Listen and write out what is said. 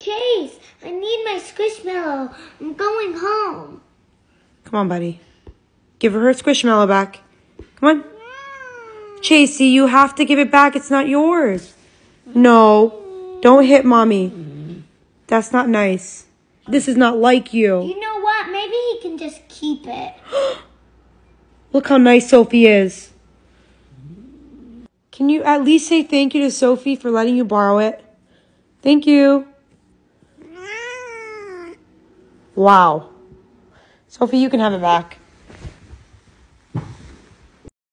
Chase, I need my Squishmallow. I'm going home. Come on, buddy. Give her Squishmallow back. Come on. Chasey, you have to give it back. It's not yours. No. Don't hit Mommy. That's not nice. This is not like you. You know what? Maybe he can just keep it. Look how nice Sophie is. Can you at least say thank you to Sophie for letting you borrow it? Thank you. Wow. Sophie, you can have it back.